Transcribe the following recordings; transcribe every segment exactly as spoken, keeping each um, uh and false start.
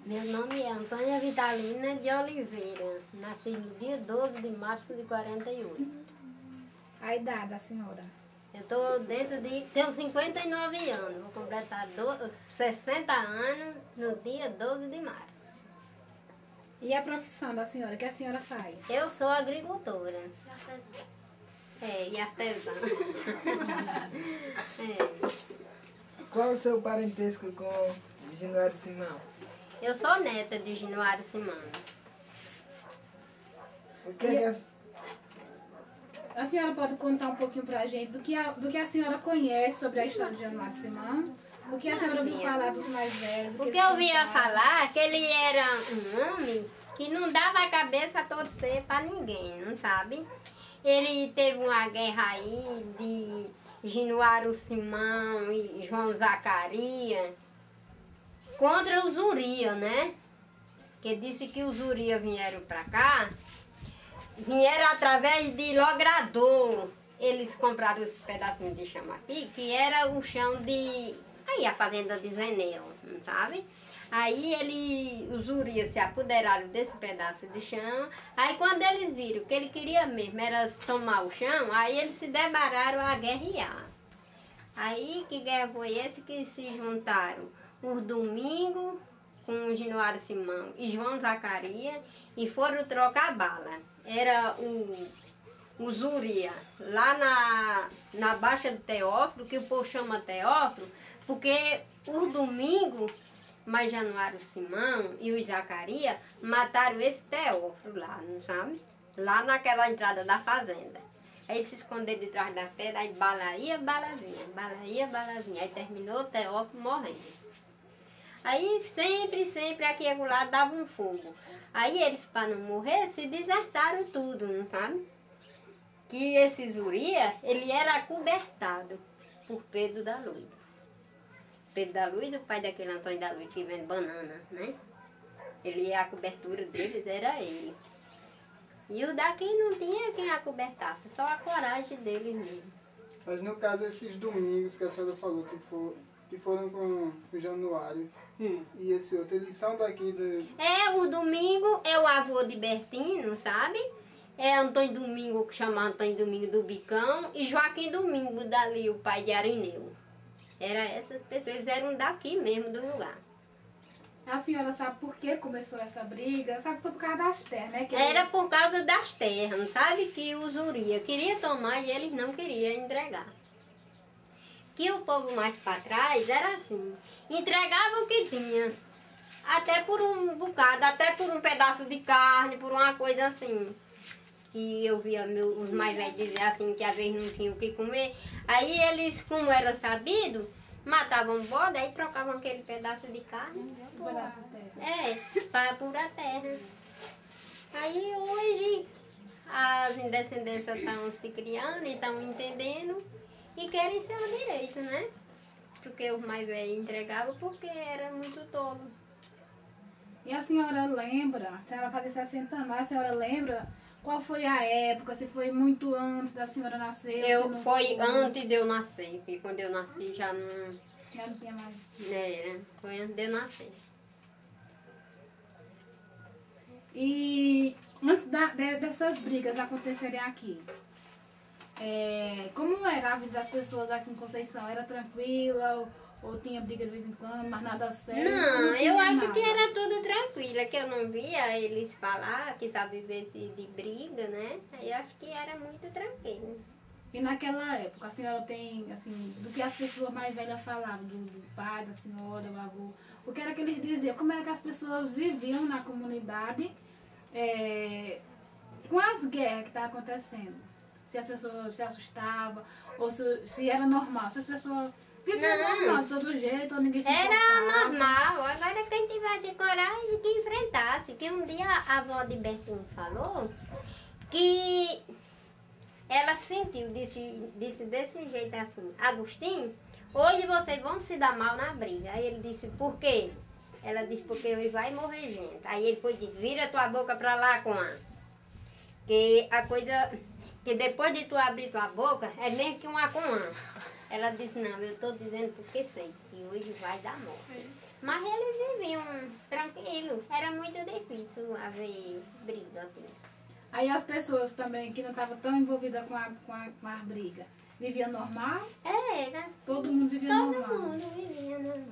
Meu nome é Antônia Vitalina de Oliveira. Nasci no dia doze de março de quarenta e oito. A idade da senhora? Eu estou dentro de... Tenho cinquenta e nove anos. Vou completar do, sessenta anos no dia doze de março. E a profissão da senhora? O que a senhora faz? Eu sou agricultora. É, e artesã. É. Qual o seu parentesco com Januário Simão? Eu sou neta de Januário Simão. O que é que as... A senhora pode contar um pouquinho pra gente do que a, do que a senhora conhece sobre a história de Januário Simão? O que a senhora ouviu falar dos mais velhos? O que eu ouvia falar que ele era um homem que não dava a cabeça a torcer para ninguém, não sabe? Ele teve uma guerra aí de Januário Simão e João Zacarias contra os Urias, né? Que disse que os Urias vieram para cá, vieram através de logrador. Eles compraram esse pedacinho de chão aqui, que era o chão de... Aí a fazenda de Zenel, sabe? Aí ele, os Urias se apoderaram desse pedaço de chão. Aí quando eles viram que ele queria mesmo era tomar o chão, aí eles se debararam a guerrear. Aí que guerra foi esse que se juntaram? Os Domingos com Januário Simão e João Zacarias e foram trocar bala. Era o, os Urias lá na, na Baixa do Teófilo, que o povo chama Teófilo, porque os Domingos, mas Januário Simão e os Zacarias mataram esse Teófilo lá, não sabe? Lá naquela entrada da fazenda. Aí eles se esconderam de trás da pedra, aí bala ia, bala vinha, bala ia, bala vinha. Aí terminou o Teófilo morrendo. Aí sempre, sempre aqui e acolá dava um fogo. Aí eles, para não morrer, se desertaram tudo, não sabe? Que esse Urias, ele era acobertado por Pedro da Luz. Pedro da Luz, o pai daquele Antônio da Luz que vende banana, né? Ele, a cobertura deles era ele. E o daqui não tinha quem acobertasse, só a coragem deles mesmo. Mas no caso, esses domingos que a senhora falou que, for, que foram com o Januário hum. e esse outro, eles são daqui do... É, o Domingo é o avô de Bertino, sabe? É Antônio Domingo, que chama Antônio Domingo do Bicão, e Joaquim Domingo dali, o pai de Arineu. Era essas pessoas, eles eram daqui mesmo, do lugar. A senhora sabe por que começou essa briga? Sabe que foi por causa das terras, né? Que Era por causa das terras, não sabe? Que os Urias queriam tomar e eles não queriam entregar. Que o povo mais para trás era assim, entregava o que tinha. Até por um bocado, até por um pedaço de carne, por uma coisa assim. E eu via meu, os mais velhos dizer assim, que às vezes não tinham o que comer. Aí eles, como era sabido, matavam o bode, aí trocavam aquele pedaço de carne. Por a terra. É, para pura terra. Aí hoje as indescendências estão se criando e estão entendendo e querem seu direito, né? Porque os mais velhos entregavam porque era muito tolo. E a senhora lembra, a senhora vai fazer sessenta anos, a senhora lembra qual foi a época, se foi muito antes da senhora nascer? Eu, foi, foi antes de eu nascer, porque quando eu nasci já não... Já não tinha mais. Era, foi antes de eu nascer. E antes da, de, dessas brigas acontecerem aqui, é, como era a vida das pessoas aqui em Conceição? Era tranquila ou, ou tinha briga de vez em quando, mas nada sério? Não, eu acho nada? que era tudo tranquilo, que eu não via eles falar que sabe viver de briga, né? Aí eu acho que era muito tranquilo. E naquela época, a senhora tem, assim, do que as pessoas mais velhas falavam, do, do pai, da senhora, do avô, o que era que eles diziam? Como era que as pessoas viviam na comunidade é, com as guerras que estavam acontecendo? Se as pessoas se assustavam, ou se, se era normal, se as pessoas viviam normal de todo jeito, ou ninguém se Era importava. normal, agora quem tivesse coragem que enfrentasse, que um dia a avó de Bertinho falou que ela sentiu, disse, disse desse jeito assim, Agostinho, hoje vocês vão se dar mal na briga. Aí ele disse, por quê? Ela disse, porque hoje vai morrer gente. Aí ele foi dizer, vira tua boca pra lá, com a... Que a coisa, que depois de tu abrir tua boca, é mesmo que uma coã. Ela disse, não, eu estou dizendo porque sei, que hoje vai dar morte. Mas eles viviam viviam tranquilo. Era muito difícil haver briga aqui. Aí as pessoas também que não estavam tão envolvidas com a, com a, com a briga, viviam normal? Era. Todo mundo vivia Todo normal? mundo vivia normal.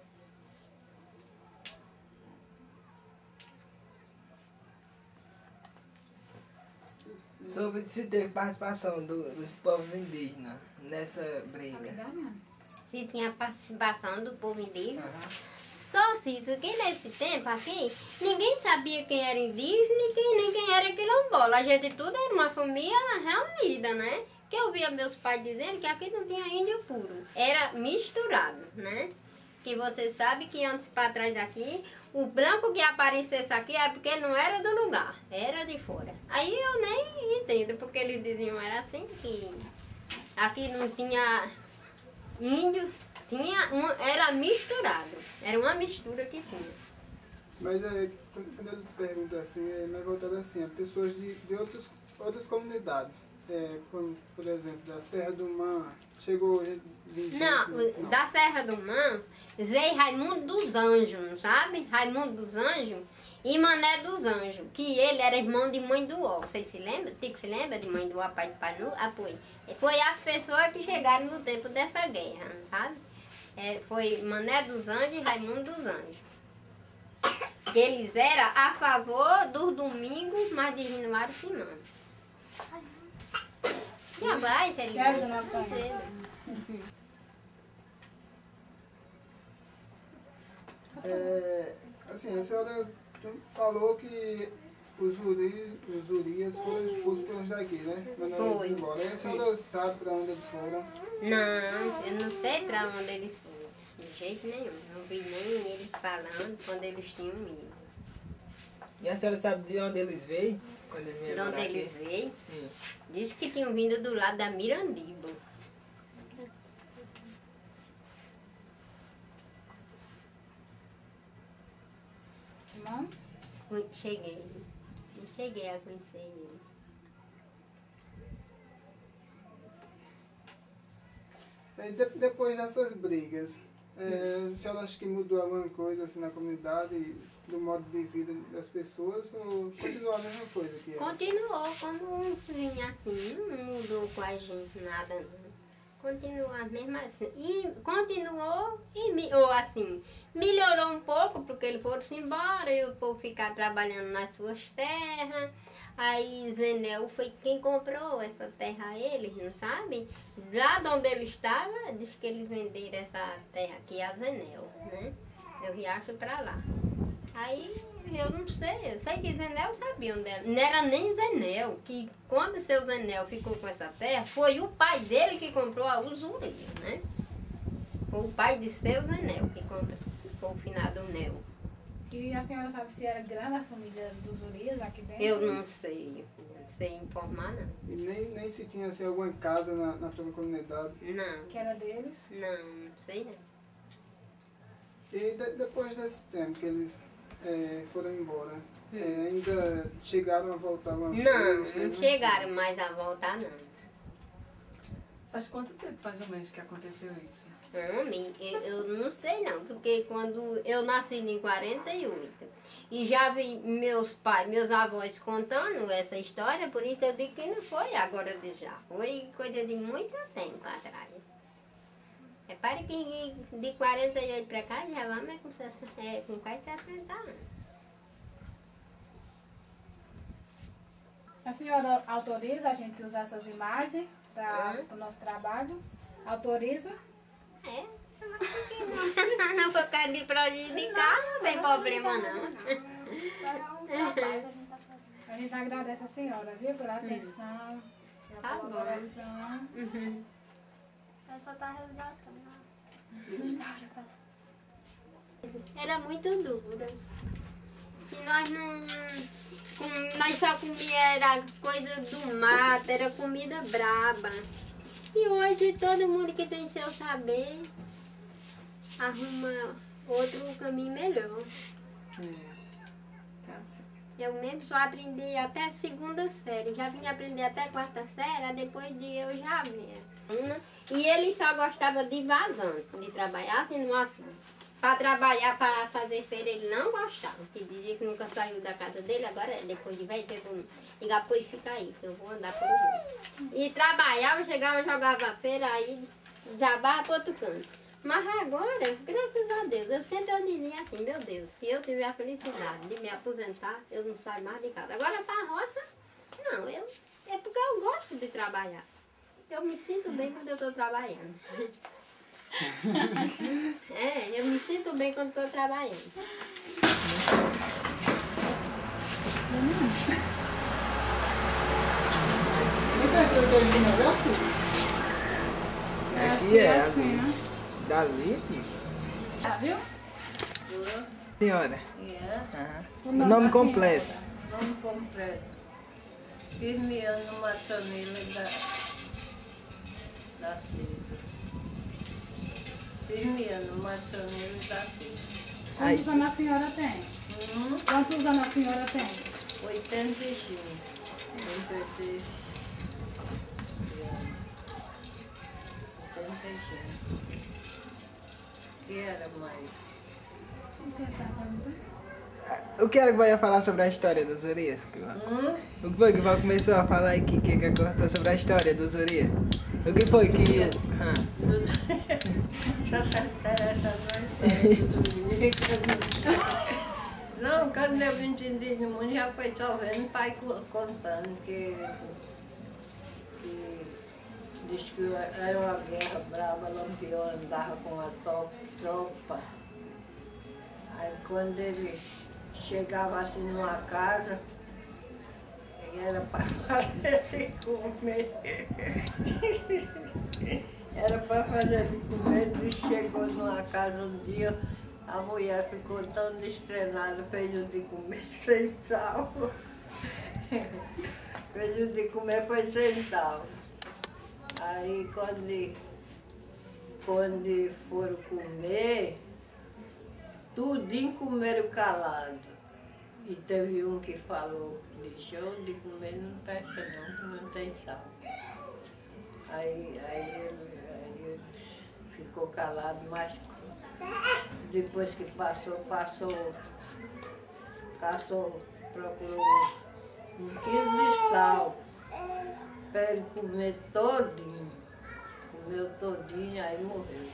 Sobre se teve participação do- dos povos indígenas nessa Tá briga. ligado, né? Se tinha participação do povo indígena. Aham. Só se isso que nesse tempo aqui, ninguém sabia quem era indígena e quem, nem quem era quilombola. A gente tudo era uma família reunida, né? Que eu via meus pais dizendo que aqui não tinha índio puro. Era misturado, né? Que você sabe que antes para trás daqui, o branco que aparecesse aqui era porque não era do lugar, era de fora. Aí eu nem entendo porque eles diziam era assim que aqui não tinha índio, tinha um, era misturado, era uma mistura que tinha. Mas é, quando quando ele pergunta assim, é mais voltado assim, a pessoas de, de outros, outras comunidades. É, por, por exemplo, da Serra do Mar, chegou gente de gente, Não, o- da Serra do Man veio Raimundo dos Anjos, não sabe? Raimundo dos Anjos e Mané dos Anjos, que ele era irmão de Mãe do Ó. Vocês se lembram? Tico se lembra de Mãe do Ó, pai de Panu? Ah, foi. Foi as pessoas que chegaram no tempo dessa guerra, não sabe? É, foi Mané dos Anjos e Raimundo dos Anjos. Eles eram a favor dos domingos, mas de Januário se manda. Já vai, seria. Quer, dona Antônia? É, assim, a senhora falou que os, juri, os jurias foram expulsos pelos daqui, né? Mas não Foi. eles embora. Aí a senhora sabe para onde eles foram? Não, eu não sei pra onde eles foram. De jeito nenhum. Não vi nem eles falando quando eles tinham ido. E a senhora sabe de onde eles veio? Quando eles De vieram onde morar aqui? eles veio, Sim. disse que tinham vindo do lado da Mirandiba. Irmão? Fui- Cheguei. Não cheguei a conhecer ele. Aí, de- depois dessas brigas, é, a senhora acha que mudou alguma coisa assim, na comunidade, do modo de vida das pessoas, ou continuou a mesma coisa que era? Continuou como vinha assim, não mudou com a gente nada não. Continuou a mesma assim. E continuou, e, me- ou assim, melhorou um pouco, porque eles foram-se embora, e o povo ficar trabalhando nas suas terras. Aí Zenel foi quem comprou essa terra a eles, não sabe? Lá de onde ele estava, disse que eles venderam essa terra aqui a Zenel, né? Do Riacho pra lá. Aí eu não sei, eu sei que Zenel sabia onde era. Não era nem Zenel, que quando seu Zenel ficou com essa terra, foi o pai dele que comprou a usuria, né? Foi o pai de seu Zenel que comprou, foi o finado Nel. E a senhora sabe se era grande a família dos Urias aqui dentro? Eu não sei, não sei informar não. E nem, nem se tinha assim, alguma casa na, na própria comunidade. Não, Que era deles? não, não sei não. E de- depois desse tempo que eles é, foram embora, é, ainda chegaram a voltar alguma Não, vez? não chegaram mais a voltar não. Faz quanto tempo, mais ou menos, que aconteceu isso? Homem, eu, eu não sei não, porque quando eu nasci em quarenta e oito e já vi meus pais, meus avós contando essa história, por isso eu digo que não foi agora de já, foi coisa de muito tempo atrás. Repare que de quarenta e oito para cá já vamos com, sessenta, é, com quase sessenta anos. A senhora autoriza a gente usar essas imagens para Hum. o nosso trabalho? Autoriza? É, eu acho que não. Não foi caso de prejudicar, não tem problema não. Só é um trabalho que a gente tá fazendo. A gente agradece a senhora, viu, pela atenção, pela Tá bom. colaboração. Uhum. A só tá resgatando. Era muito dura. Se nós não. com- nós só comia era coisa do mato, era comida braba. E hoje todo mundo que tem seu saber arruma outro caminho melhor. É. Tá certo. Eu mesmo só aprendi até a segunda série. Já vim aprender até a quarta série, aí depois de eu já vi. E ele só gostava de vazante, de trabalhar assim no assunto. para trabalhar, para fazer feira, ele não gostava. Que dizia que nunca saiu da casa dele, agora depois de velho, teve um... Ligar, pois fica aí, que eu vou andar pelo mundo. E trabalhava, chegava, jogava a feira, aí desabava para outro canto. Mas agora, graças a Deus, eu sempre dizia assim, meu Deus, se eu tiver a felicidade de me aposentar, eu não saio mais de casa. Agora para a roça, não, eu, é porque eu gosto de trabalhar. Eu me sinto bem quando eu estou trabalhando. É, eu me sinto bem quando estou trabalhando. Você acredita em negócios? Aqui é, assim, né? dali, Tá, viu? senhora. É, Aham. O O nome nome da completo. senhora. nome completo. Firmiano Matonila da, da Silva. Firmiano Matonila da Silva. Aí. Quantos anos a senhora tem? Hum, Quantos anos a senhora tem? oitenta e cinco. oitenta e cinco. oitenta e cinco. Que era mais? O que tá perguntando? O que era que vai falar sobre a história dos Urias? Hum? O que foi que vai começar a falar aqui? O que que contou sobre a história dos Urias? O que foi que... Ah. Só tá interessando Não, quando eu vim de mundo já foi só vendo o pai co- contando que, que diz que era uma guerra brava, Lampião andava com a to- tropa. Aí quando ele chegava assim numa casa, era para fazer comer. Era para fazer comer, ele chegou numa casa um dia, a mulher ficou tão destrenada, fez o de comer sem sal. Fez o de comer, foi sem sal. Aí quando, quando foram comer, tudinho comeram calado. E teve um que falou, disse, eu de comer não presta não, que não tem sal. Aí, aí, ele, aí ele ficou calado, mas depois que passou, passou, caçou, procurou um quilo de sal para ele comer todinho. Comeu todinho, aí morreu.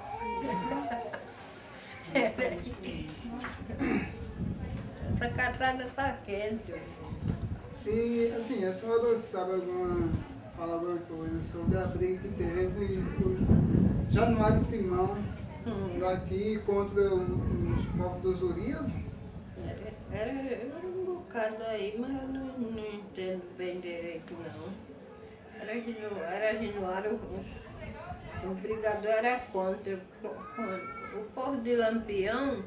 Essa caçada tá quente. E assim, a senhora sabe alguma, fala alguma coisa sobre a briga que teve entre o Januário Simão daqui contra o- os povos dos Urias? Era, era, era um bocado aí, mas eu não, não entendo bem direito não. Era, Ginu- era Januário, o, o brigador era contra. contra. O povo de Lampião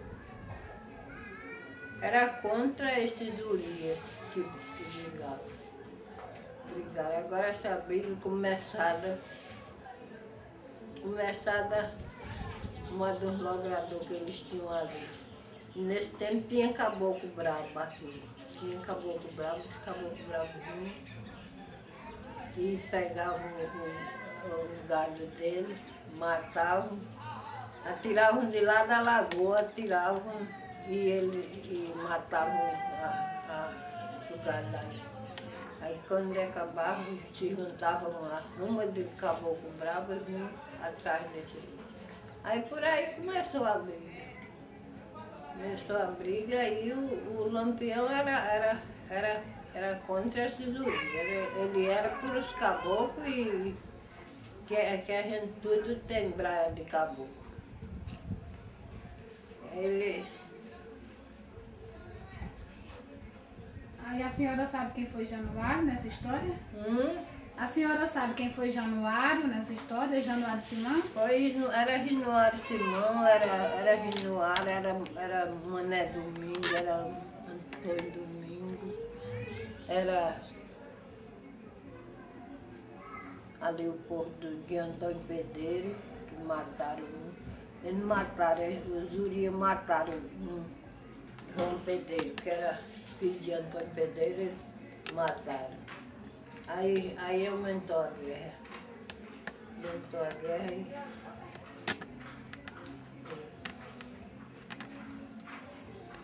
era contra esses Urias que, que brigavam. Brigaram. Agora essa briga começada, começada uma dos logradores que eles tinham ali. Nesse tempo tinha caboclo bravo aqui. Tinha caboclo bravo, esse caboclo bravo vinha e pegavam o, o, o gado dele, matavam, atiravam de lá da lagoa, atiravam e ele e matavam a, a, o gado aí. Aí quando acabavam, se juntavam lá, uma de caboclo bravo e vinha atrás desse. Aí por aí começou a briga. Começou a briga e o, o Lampião era, era, era, era contra esses Urias. Ele, ele era por os caboclos e que, que a gente tudo tem braia de caboclo. Ele, Aí a senhora sabe quem foi Januário nessa história? hum, A senhora sabe quem foi Januário nessa história? Januário Simão? foi, era Januário Simão, era, era Januário, era, era Mané Domingo, era Antônio Domingo, era ali o povo do, de Antônio Pedreiro, que mataram um. Eles mataram, os Urias mataram um João Pedreiro, que era filho de Antônio Pedreiro, eles mataram. Aí, aí aumentou a guerra. Aumentou a guerra e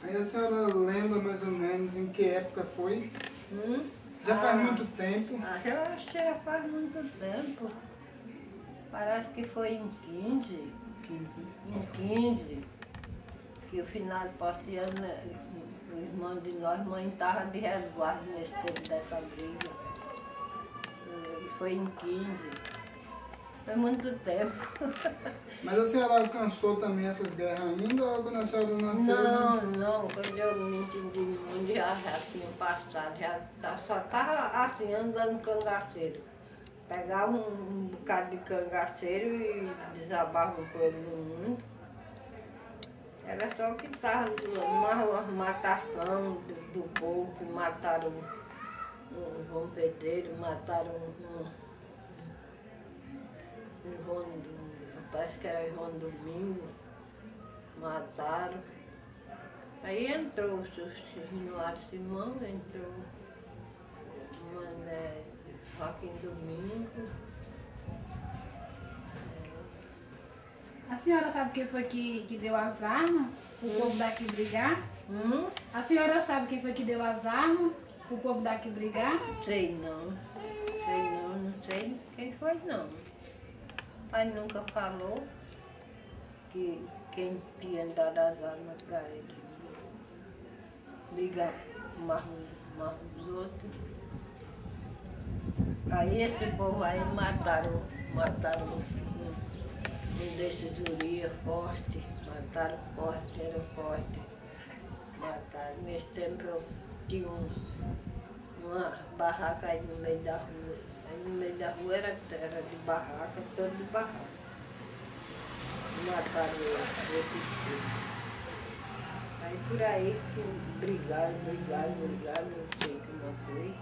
Aí a senhora lembra mais ou menos em que época foi? Hum? Já faz Ah, muito tempo. ah, eu acho que já faz muito tempo. Parece que foi em quinze, quinze. em quinze, que o final do posto ano, o irmão de nós, mãe estava de resguardo nesse tempo dessa briga. E foi em quinze. Foi muito tempo. Mas a senhora alcançou também essas guerras ainda ou quando a senhora nasceu? Não, não, quando eu me entendi no mundo já, já tinha passado, já tá- só estava assim andando cangaceiro. Pegava um, um bocado de cangaceiro e desabava com ele no mundo. Era só que estava uma matação do, do povo, que mataram um João Pedreiro, mataram um, um João, parece que era João Domingo, mataram. Aí entrou o Januário Simão, entrou Mané, Joaquim Domingo. A senhora sabe quem foi que, que deu as armas pro povo daqui brigar? Hum? A senhora sabe quem foi que deu as armas pro povo daqui brigar? Sei não, sei não, não sei quem foi não. O pai nunca falou que quem tinha dado as armas para ele brigar mais mais os outros. Aí esse povo aí mataram, mataram um, um desses Urias forte, mataram forte, era forte. Mataram. Nesse tempo eu tinha um, uma barraca aí no meio da rua. Aí no meio da rua era, era de barraca, todo de barraca. Mataram esse povo. Aí por aí que brigaram, brigaram, brigaram, não sei como foi.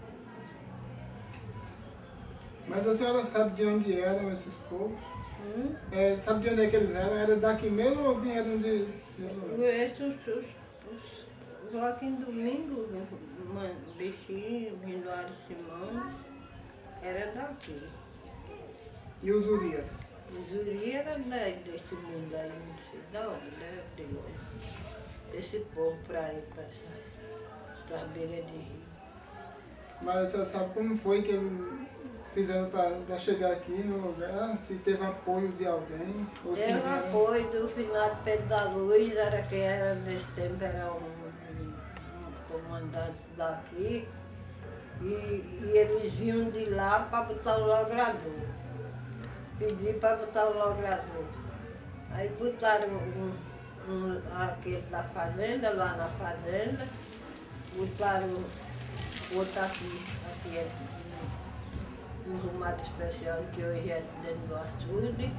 Mas a senhora sabe de onde eram esses povos? Hum? É, sabe de onde é que eles eram? Era daqui mesmo ou vieram de... de... Esses, os, os, Joaquim Domingo, Man- Bichinho, Januário Simão, era daqui. E os Urias? O Zuri era da- desse mundo aí, não sei de onde, era de onde. Esse povo pra ir pra essa beira de rio. Mas a senhora sabe como foi que eles fizeram para chegar aqui no lugar? Se teve apoio de alguém? Ou se Teve vieram- apoio do finado Pedro da Luz, era quem era nesse tempo, era um, um- um comandante daqui. E, e eles vinham de lá para botar o logrador. Pedir para botar o logrador. Aí botaram um, um, aquele da fazenda, lá na fazenda, botaram outro aqui, aqui é um, um rumado especial que hoje é dentro do açude.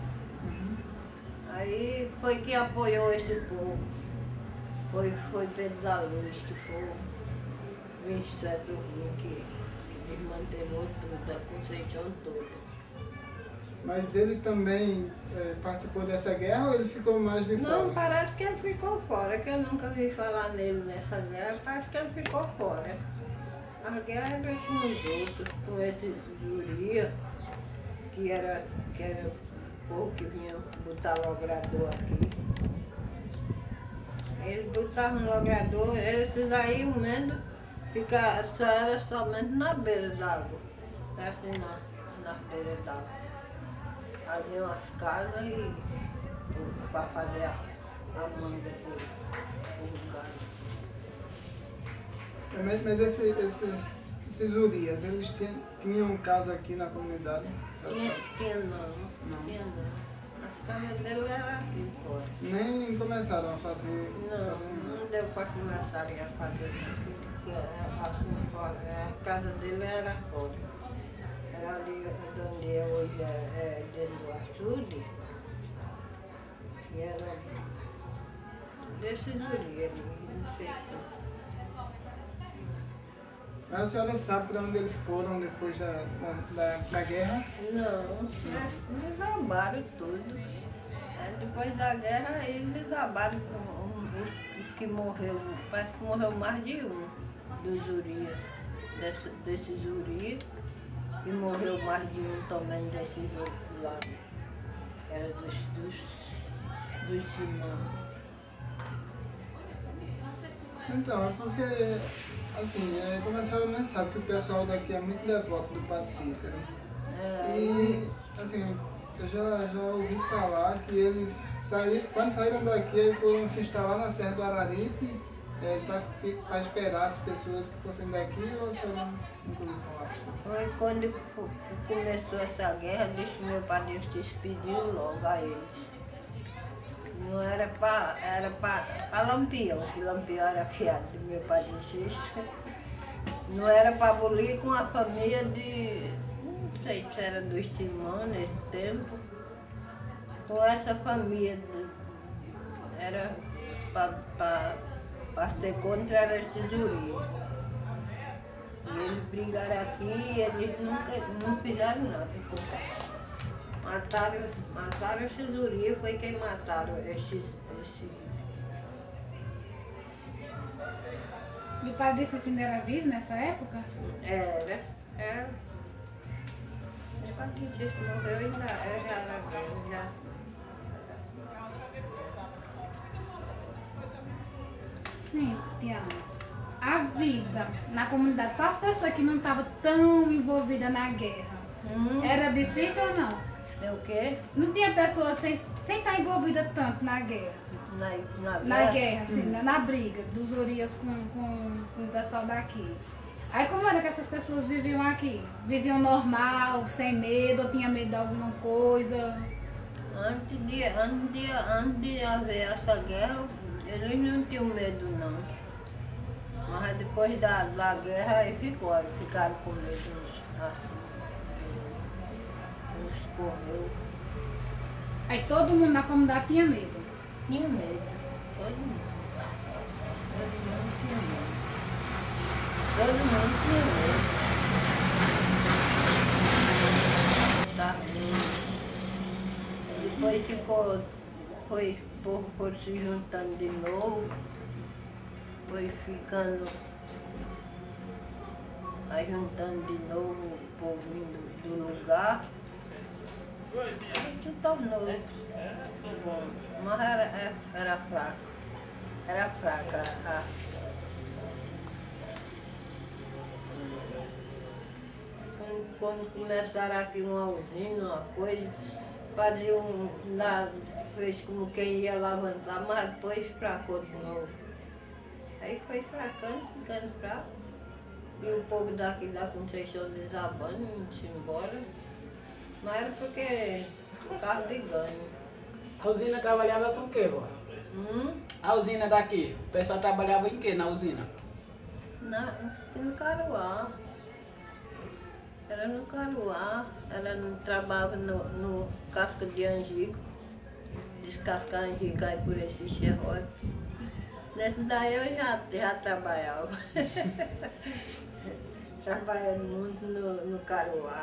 Aí foi que apoiou esse povo. Foi, foi Pedro da Luz, que foi o vinte e sete Rio, que, que desmantelou tudo, a Conceição toda. Mas ele também é, participou dessa guerra ou ele ficou mais de fora? Não, parece que ele ficou fora, que eu nunca vi falar nele nessa guerra, parece que ele ficou fora. A guerra era com os outros, com esses Urias, que era, que era o povo que vinha botar logrador aqui. Eles botavam logrador, esses aí o menos fica, só era somente na beira d'água, assim na, na beira d'água. Faziam as casas e para fazer a, a manga para o gado. É, Mas, mas esse, esse, esses Urias, eles tinham, tinham casa aqui na comunidade? Já Tinha, sabe? tinha não, Não. tinha não. As casas dele eram assim fora. Nem começaram a fazer... Não, fazer não deu para começar a fazer porque era assim fora. A casa dele era fora. Era ali onde é hoje, é, é dentro do açude, que era desse Urias ali, não sei como. Mas a senhora sabe para onde eles foram depois da, da, da, da guerra? Não, eles desabaram tudo. Aí depois da guerra eles desabaram com um, os que morreu, parece que morreu mais de um dos Urias, desse, desses Urias, e morreu mais de um também desses outros lá. Era dos, dos, dos Simão. Então, é porque, assim, é, como a senhora mesmo sabe que o pessoal daqui é muito devoto do Padre Cícero. É, E, assim, eu já, já ouvi falar que eles saíram, quando saíram daqui, eles foram se instalar na Serra do Araripe, é, para esperar as pessoas que fossem daqui, ou a senhora nunca ouviu falar assim? foi quando co- começou essa guerra, disse meu padrinho se despediu logo a ele. Não era para era para Lampião, que Lampião era fiado do meu padrinho Cícero. Não era para abolir com a família de, não sei se era dos Timão nesse tempo, com essa família, de, era para ser contra a tesouraria. E eles brigaram aqui e eles nunca não fizeram nada. Mataram, mataram a tesouraria, foi quem mataram esses. Esse... E o padre Cícero era vivo nessa época? Era, era. O padre Cícero morreu e já, eu já era velho, já. Sim, Tiana. A vida na comunidade, para as pessoas que não estavam tão envolvidas na guerra, Hum, era difícil ou não? é o quê? Não tinha pessoas sem, sem estar envolvida tanto na guerra. Na, na, Na guerra, assim, na, na briga dos Urias com, com, com o pessoal daqui. Aí como era que essas pessoas viviam aqui? Viviam normal, sem medo, ou tinha medo de alguma coisa? Antes de, antes, de, antes de haver essa guerra, eles não tinham medo não. Mas depois da, da guerra aí ficaram, ficaram com medo assim. Uns correu. Aí todo mundo na comunidade tinha medo. Tinha medo, todo mundo. Todo mundo tinha medo. Todo mundo tinha medo. Tá medo. Depois ficou, foi, o povo foi se juntando de novo, foi ficando, aí juntando de novo o povo do, do lugar. Se tornou bom, mas era, era fraca, era fraca a. Quando, quando começaram aqui uma usina, uma coisa, faziam um, lá, fez como quem ia levantar, mas depois fracou de novo. Aí foi fracando, ficando fraco. E o povo daqui da Conceição desabando, indo-se embora. Mas era porque por causa de ganho. A usina trabalhava com o quê, vó? Hum? A usina daqui, o pessoal trabalhava em quê na usina? Na, no Caruá. Era no Caruá. Ela não trabalhava no, no casca de angico. Descascar angico aí por esse serrote. Nesse daí eu já, já trabalhava. Trabalhando muito no, no Caruá.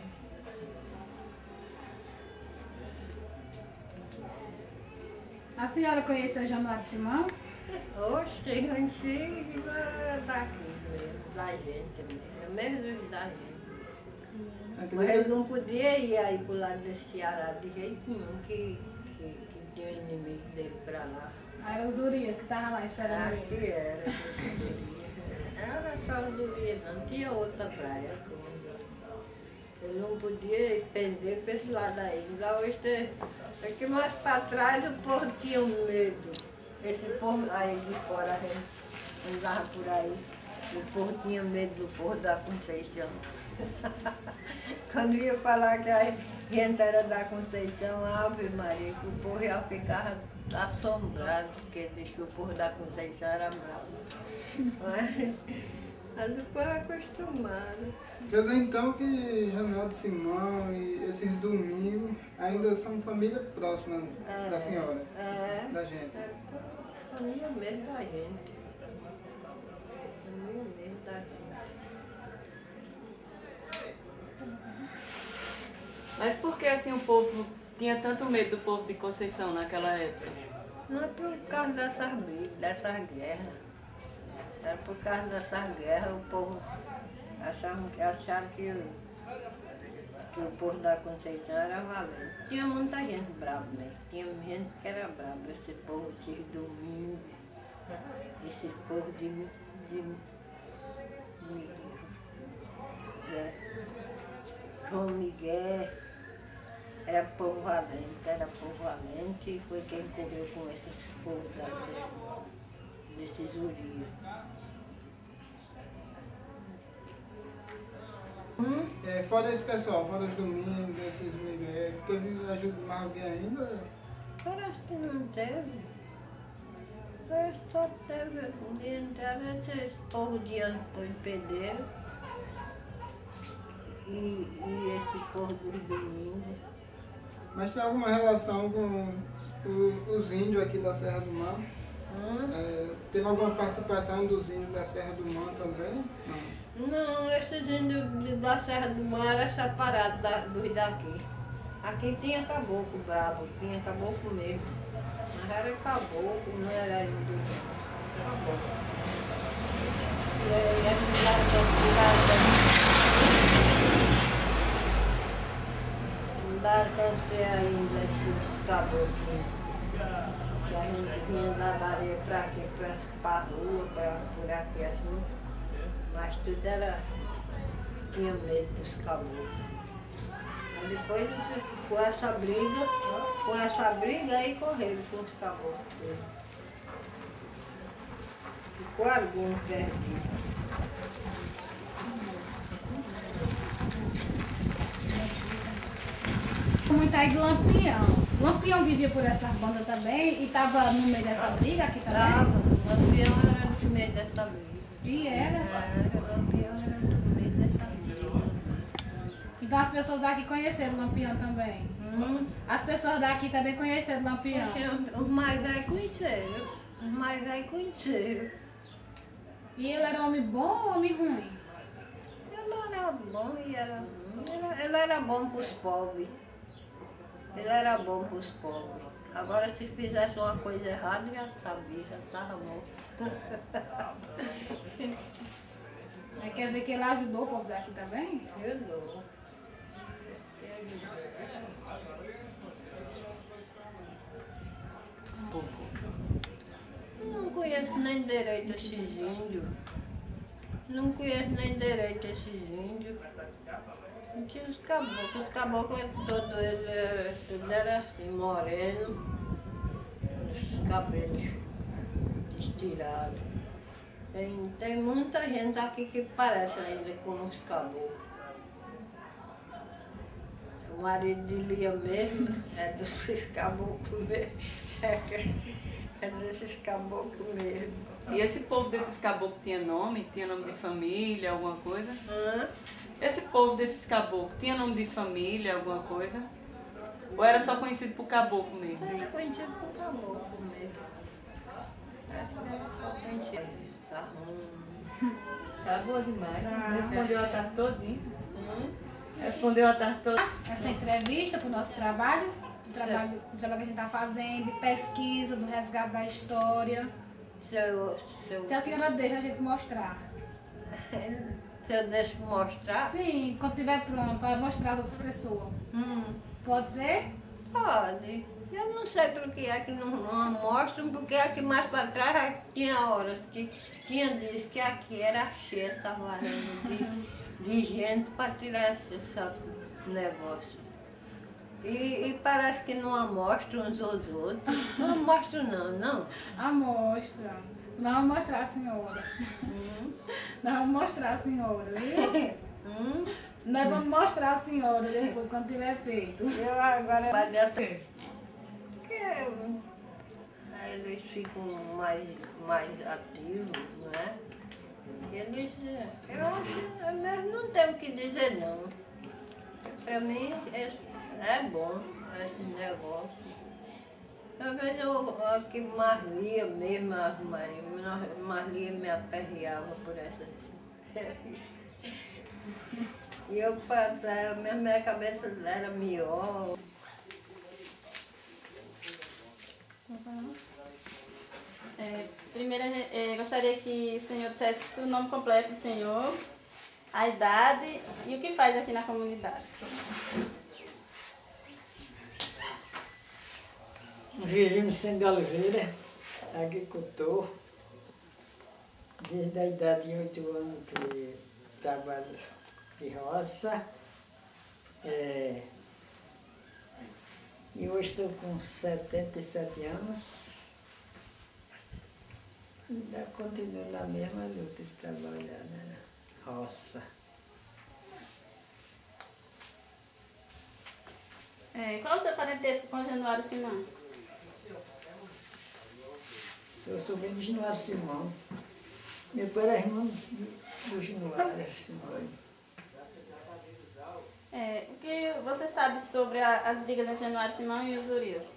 A senhora conheceu Januário Simão? Oxe, a gente era daqui mesmo, da gente mesmo, mesmo da gente. Mas ele não podia ir aí pro lado desse Ceará de jeito nenhum, que, que, que tinha um inimigo dele pra lá. Aí era os Urias que estavam lá esperando Acho ele. que era, desse Urias. Era só os Urias, não tinha outra praia. como- Ele não podia ir pender pra esse lado aí. Ainda hoje tem. Aqui mais para trás o povo tinha um medo. Esse povo aí de fora, a gente andava por aí. O povo tinha medo do povo da Conceição. Quando ia falar que a gente era da Conceição, Ave Maria, que o povo já ficava assombrado, porque diz que o povo da Conceição era bravo. Mas, mas depois acostumado. Quer dizer então que Januário Simão e esses domingos ainda são família próxima É, da senhora, É, da gente. é família mesmo da gente. Família mesmo da gente. Mas por que assim o povo tinha tanto medo do povo de Conceição naquela época? Não é por causa dessas brigas, dessas guerras. Era por causa dessas guerras, o povo achava, que- acharam que, o- que o povo da Conceição era valente. Tinha muita gente brava mesmo, tinha gente que era brava, esse povo, esses domingos, esse povo de, de, de Zé, João Miguel, era povo valente, era povo valente e foi quem correu com esses povos da, de, desses Urias. Hum? É, fora esse pessoal, fora os domingos, desses Miguel, teve ajuda de mais alguém ainda? Parece que não teve. Parece que só teve um dia inteiro, esse povo de Antônio Pedreiro e, e esse povo dos domingos. Mas tem alguma relação com os, os índios aqui da Serra do Mar? Hum? É, teve alguma participação dos índios da Serra do Mar também? Não. Não, esses índios de- da Serra do Mar eram separados da, dos daqui. Aqui tinha caboclo bravo, tinha caboclo mesmo. Mas era caboclo, não era índio. Caboclo. E aí eles não daram canto ainda esses caboclos. Que a gente vinha das areias para aqui, para a rua, pra, por aqui assim. Mas tudo era. Tinha medo dos caboclos. Aí depois, esse- com essa briga, com essa briga aí correram com os caboclos. todos. Ficou algum perdido. Muito aí de Lampião. Lampião vivia por essas bandas também e estava no meio dessa briga aqui também? Tava, o Lampião era do meio dessa briga. E era. Era, o Lampião era do meio dessa briga. Então as pessoas aqui conheceram o Lampião também. Hum? As pessoas daqui também conheceram o Lampião. Os mais velhos conheceram. Os mais velhos conheceram. E ele era homem bom ou homem ruim? Ele era bom e era ruim. Ele era, ele era bom para os pobres. Ele era bom para os pobres. Agora, se fizesse uma coisa errada, já sabia, já estava morto. Aí quer dizer que ele ajudou o povo daqui também? Ajudou. Não conheço nem direito esses índios. Não conheço nem direito esses índios. Tinha os caboclos, os caboclos todos eles eram, tudo era assim, moreno, os cabelos estirados. Tem, tem muita gente aqui que parece ainda com os caboclos. O marido de Lia mesmo é desses caboclos mesmo. É desses caboclos mesmo. E esse povo desses caboclos tinha nome? Tinha nome de família, alguma coisa? Hã? Esse povo desses caboclos tinha nome de família, alguma coisa? Ou era só conhecido por caboclo mesmo? Era conhecido por caboclo mesmo. Acho que era só conhecido. Sarrão. Tá boa demais. Respondeu a tarde todinha. Hum? Respondeu a tarde todinha. Essa entrevista para o nosso trabalho, o trabalho, o trabalho que a gente está fazendo, de pesquisa, do resgate da história. Se eu, se eu, Se a senhora deixa a gente mostrar. se eu deixo mostrar? Sim, quando estiver pronto, para mostrar às outras pessoas. Hum, Pode ser? pode. Eu não sei por que é que não, não mostram, porque aqui mais para trás já tinha horas que tinha dito que aqui era cheia essa varanda de, de gente para tirar esse, esse negócio. E, e parece que não amostram uns aos outros. Não amostram não, não. A mostra. Nós vamos mostrar a senhora. Hum. Nós vamos mostrar a senhora, viu? Hum. Nós vamos mostrar a senhora depois, quando tiver feito. Eu agora vai dessa. Porque hum, eles ficam mais, mais ativos, né? Eles, eu acho, eu mesmo não tenho o que dizer não. Para mim é, é bom esse negócio. Às vezes eu aqui Marlia mesmo, a Maria, Marlia me aperreava por essas. E eu passava, minha, minha cabeça era melhor. É, primeiro, é, gostaria que o senhor dissesse o nome completo do senhor, a idade e o que faz aqui na comunidade. Virgínio Vicente de Oliveira, agricultor. desde a idade de oito anos que trabalho de roça. É, e hoje estou com setenta e sete anos. Ainda continuo na mesma luta de trabalhar, né? Roça. É, qual é o seu parentesco com Januário Simão? Sou sobrinho de Januário Simão. Meu pai era irmão do, do Januário Simão. É, o que você sabe sobre a, as brigas entre Januário Simão e os Urias?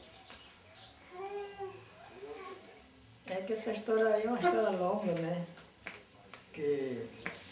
É que essa história aí é uma história longa, né? Que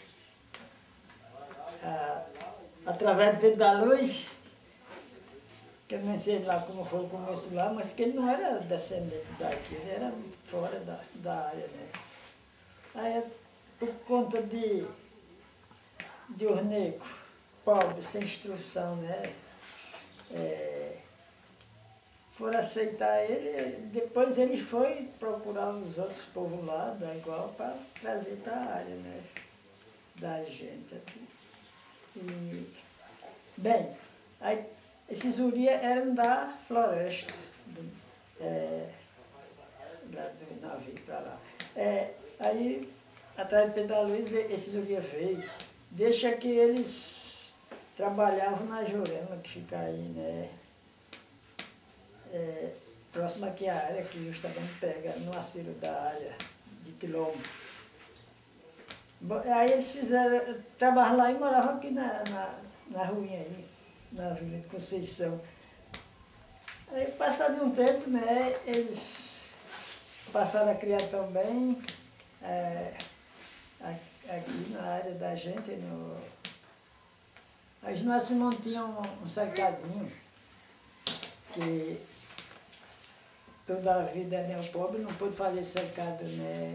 a, através do Pedro da Luz, que eu nem sei lá como foi o começo lá, mas que ele não era descendente daqui, ele era fora da, da área, né? Aí, por conta de, de os negros, pobres, sem instrução, né? É, foram aceitar ele, depois ele foi procurar os outros povos lá, da igual, para trazer para a área, né? Da gente aqui. E, bem, aí, esses Urias eram da floresta, do, é, lá do navio para lá. É, aí, atrás do Pedro da Luz, esses Urias veio. Deixa que eles trabalhavam na Jurema, que fica aí, né? É, próximo aqui à área, que justamente pega no acero da área de Quilombo. Bom, aí eles fizeram, trabalhavam lá e moravam aqui na, na, na ruinha aí, na Vila de Conceição. Aí, passado um tempo, né, eles passaram a criar também é, aqui na área da gente, no... Aí nós se mantinha um, um cercadinho, que toda a vida, né, o pobre não pôde fazer cercado, né,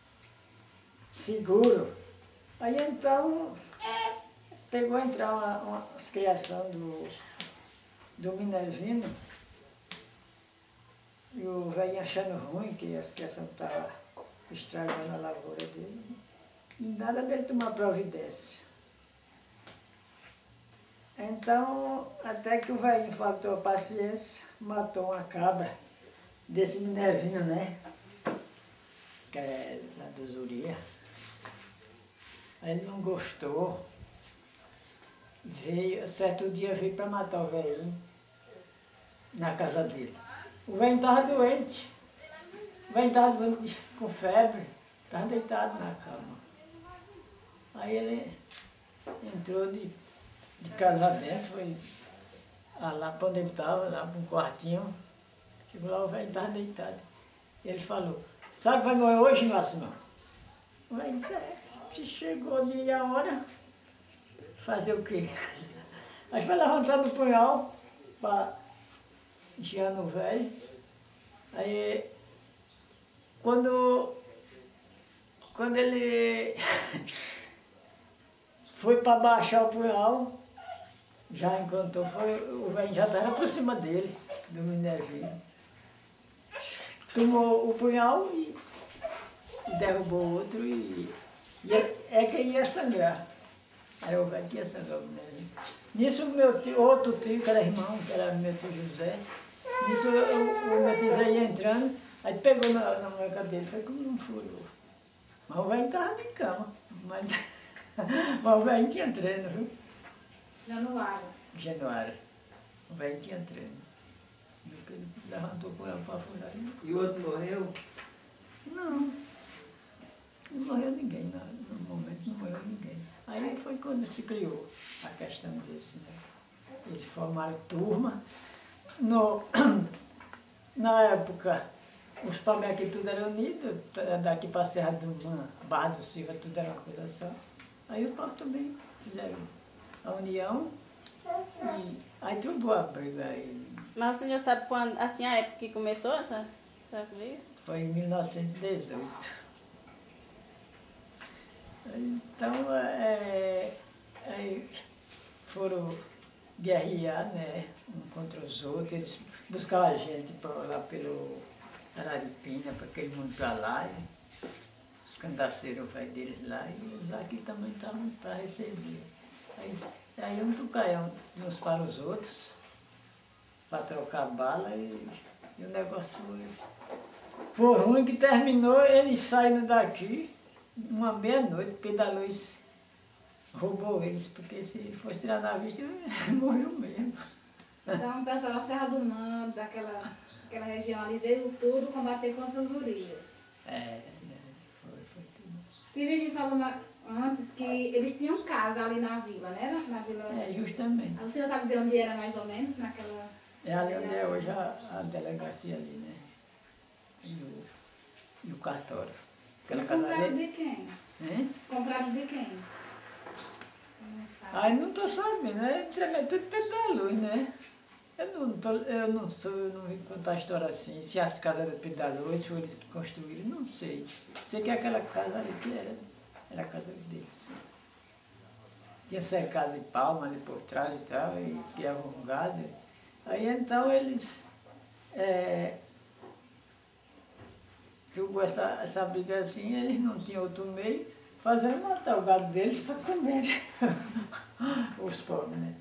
seguro. Aí então pegou a entrar uma, uma criação do, do Minervino, e o velho achando ruim que a criação estava estragando a lavoura dele. E nada dele tomar providência. Então, até que o velhinho faltou a paciência, matou uma cabra desse Minervino, né? Que é lá dos Urias. Aí ele não gostou. Veio, certo dia veio para matar o velhinho na casa dele. O velhinho estava doente. O velhinho estava doente com febre, estava deitado na cama. Aí ele entrou de, de casa dentro, foi lá para onde ele estava, lá para um quartinho. Chegou lá, o velho estava deitado. Ele falou, sabe que vai morrer hoje, Marcinão? O velho disse, é, se chegou ali a hora, fazer o quê? Aí foi levantando o punhal para enfiar no velho. Aí, quando, quando ele foi para baixar o punhal, já encontrou, foi, o velho já estava por cima dele, do Minervino. Tomou o punhal e, e derrubou o outro e, e é que ia sangrar. Aí o velho que ia sangrar o Minervino. Nisso o meu tio, outro tio, que era irmão, que era meu tio José, nisso o, o meu tio José ia entrando, aí pegou na, na minha dele, foi como um furou. Mas o velho estava de cama, mas, mas o velho tinha treino, viu? Januário. Januário. O velho tinha treino. Ele levantou com ela para furar. E o outro morreu? Não. Não morreu ninguém, no, no momento não morreu ninguém. Aí foi quando se criou a questão deles, né? Eles formaram turma. No, na época, os pamés aqui tudo eram unidos, daqui para a Serra do Man, Barra do Silva, tudo era uma coisa só. Aí o povo também fizeram a união e aí tudo a briga aí. Mas o senhor sabe quando, assim, a época que começou essa, essa briga? Foi em mil novecentos e dezoito. Então, é, é, foram guerrear, né, um contra os outros, eles buscavam a gente pra, lá pelo Araripina, para aquele mundo para lá. Candaceiro, o velho deles lá, e eles aqui também estavam para receber. Aí, aí um tocaiam uns para os outros, para trocar bala, e, e o negócio foi, foi ruim que terminou eles saindo daqui, uma meia-noite, porque da luz roubou eles, porque se fosse tirar na vista, morreu mesmo. Então o pessoal da Serra do Mando, daquela, daquela região ali, veio tudo combater contra os Urias. É, foi, foi tudo. Virgem falou na- antes que eles tinham casa ali na vila, né? Na, na vila. É, justamente. O senhor sabe dizer onde era mais ou menos? Naquela. É ali onde é hoje a, a delegacia ali, né? E o, e o cartório. Aquela Eles casa compraram ali. de quem? Hein? Compraram de quem? Não sabe. Ai, não estou sabendo, né? Tremendo tudo perto da luz, né? Eu não, tô, eu não sou, eu não vim contar a história assim. Se as casas eram perto da luz, se foi eles que construíram, não sei. Sei que aquela casa ali que era, era a casa deles. Tinha cercado de palma ali por trás e tal, e criavam um gado. Aí então eles é, tudo essa, essa briga assim, eles não tinham outro meio, faziam matar o gado deles para comer os pobres, né?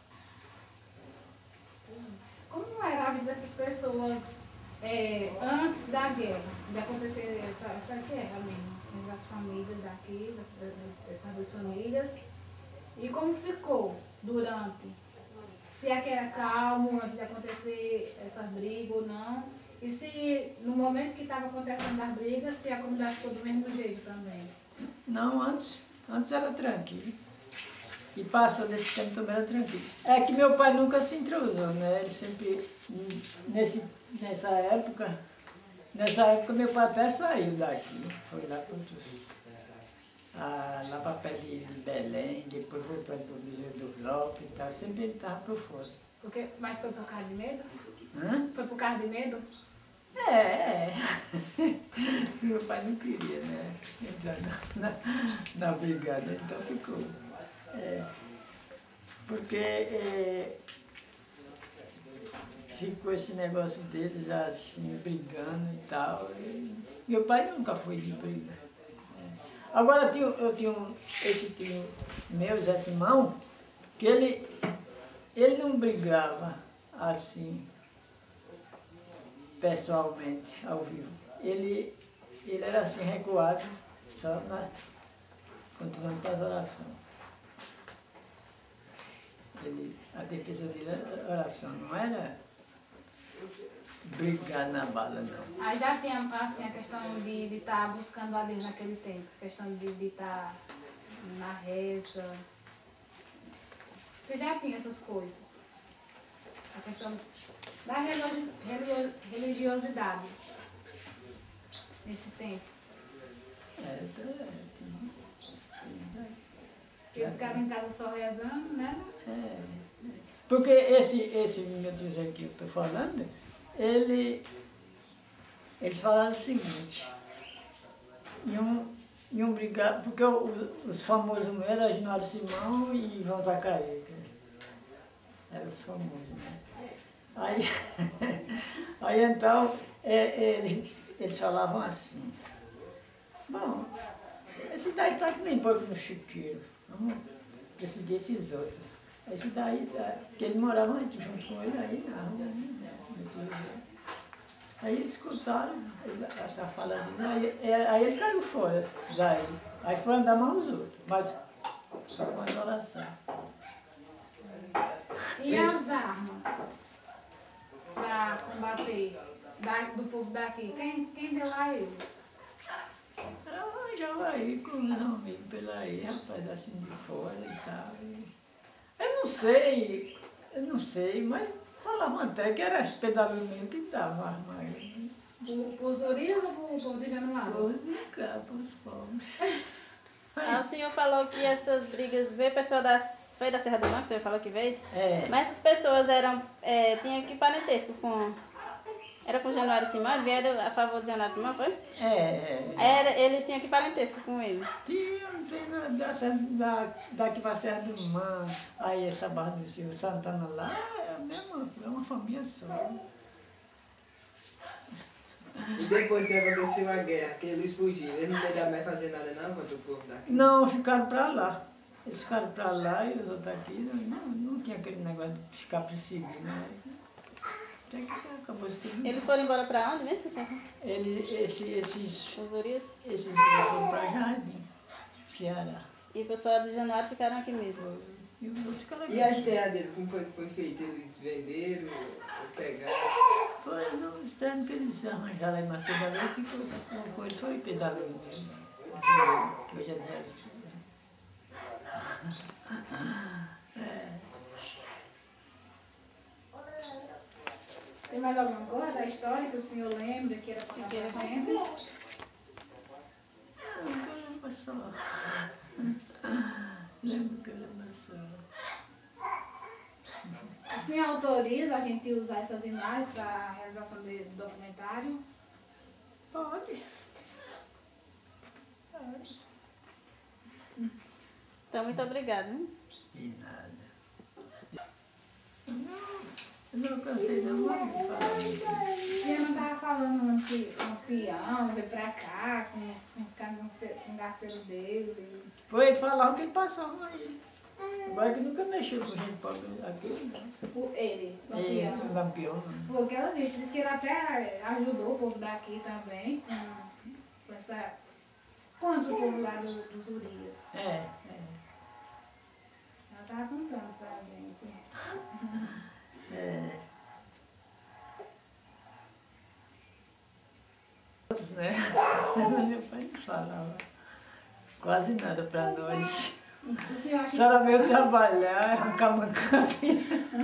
Como era a vida dessas pessoas é, antes da guerra, de acontecer essa, essa guerra mesmo, entre as famílias daqui, da- da- dessas duas famílias, e como ficou durante? Se aqui era calmo antes de acontecer essas brigas ou não, e se no momento que estava acontecendo as brigas, se a comunidade ficou do mesmo jeito também. Não, antes, antes era tranquilo. E passou desse tempo também era tranquilo. É que meu pai nunca se entrosou, né? Ele sempre, nesse, nessa época, nessa época meu pai até saiu daqui, foi lá para outros, ah, lá para perto de, de Belém, depois voltou ali para o Museu do Bloco e tal, sempre ele estava por fora. Porque, mas foi por causa de medo? Hã? Foi por causa de medo? É, é. Meu pai não queria, né? Entrar na, na, na brigada, então ficou. É, porque é, ficou esse negócio deles assim, brigando e tal. E meu pai nunca foi de briga. É. Agora eu tinha, eu tinha um, esse tio meu, Zé Simão, que ele, ele não brigava assim, pessoalmente, ao vivo. Ele, ele era assim, recuado, só na, continuando com as orações. Ele, a defesa dele era oração, não era brigar na bala, não. Aí já tinha assim, a questão de estar buscando a Deus naquele tempo, a questão de estar na reza. Você já tinha essas coisas? A questão da religi- religi- religiosidade nesse tempo. É, é, Eu ficava em casa só rezando, né? é. Porque esse, esse meu tiozinho que eu estou falando, ele, eles falaram o seguinte, iam, iam brigar, porque o, os famosos meus eram Januário Simão e Ivan Zacarias, eram os famosos, né? Aí, aí então, é, eles, eles falavam assim, bom, esse daí tá que nem porco no chiqueiro, vamos perseguir esses outros. Esse daí, tá, que ele morava junto com ele aí na rua, né? Aí eles escutaram essa fala dele, aí, aí ele caiu fora daí. Aí foi andar mais os outros, mas só com a oração. E as armas para combater da, do povo daqui? Quem, quem deu a eles? Eu já aí com os amigos pela aí, rapaz, assim de fora e tal. Eu não sei, eu não sei, mas falavam até que era esse pedalo mesmo que dava arma aí. Para os Urias ou para o povo de Januário? Por brincar, para os pobres. Ah, o senhor falou que essas brigas veio pessoa das. Foi da Serra do Mar que o senhor falou que veio? É. Mas essas pessoas eram. É, tinham que parentesco com. Era com Januário Simão? Vieram a favor de Januário Simão, foi? É, é. Era, eles tinham que parentesco com ele. Tinha, não tem nada dessa, da, daqui para a Serra do Mar, aí essa Barra do Silvio Santana lá, é a mesma, é uma família só. E depois que aconteceu a guerra, que eles fugiram, eles não tentaram mais fazer nada não contra o povo daqui? Não, ficaram para lá. Eles ficaram para lá e os outros aqui, não, não tinha aquele negócio de ficar perseguindo, né? Até que isso acabou de tudo. Eles foram embora para onde mesmo, pessoal? Ele, esse, esses, Os Urias? esses foram para Jardim, Ceará. E o pessoal de Januário ficaram aqui mesmo? E os outros ficaram aqui. E as terras deles, como foi que foi feito? Eles venderam ou pegaram? Foi no externo que eles arranjaram aí, mas pedalou que foi, foi, foi pedalou mesmo. Que hoje é zero. Assim, né? É. Tem mais alguma coisa? A história que o senhor lembra que era para Que era a gente? Não, caramba só. Lembro que era só. Assim, autoriza a gente usar essas imagens para a realização de documentário? Pode. Pode. Então, muito obrigada. Hein? E nada. Não, eu não cansei não mais de falar isso. E eu não estava falando um, pi- um peão, veio para cá, com, com os cangaceiros com gaceiro dele. Foi falar o que ele passava aí. Agora que nunca mexeu com gente pobre aqui, não. O- Ele, o É, peão. o Lampião, não. Porque ela disse, disse que ele até ajudou o povo daqui também, com, com essa, contra o povo lá do, dos Urias. É, é. Ela estava contando pra gente. É. Outros, né? Meu pai não falava quase nada para nós. O senhor acha Só era meio trabalhar, arrancar uma campinha.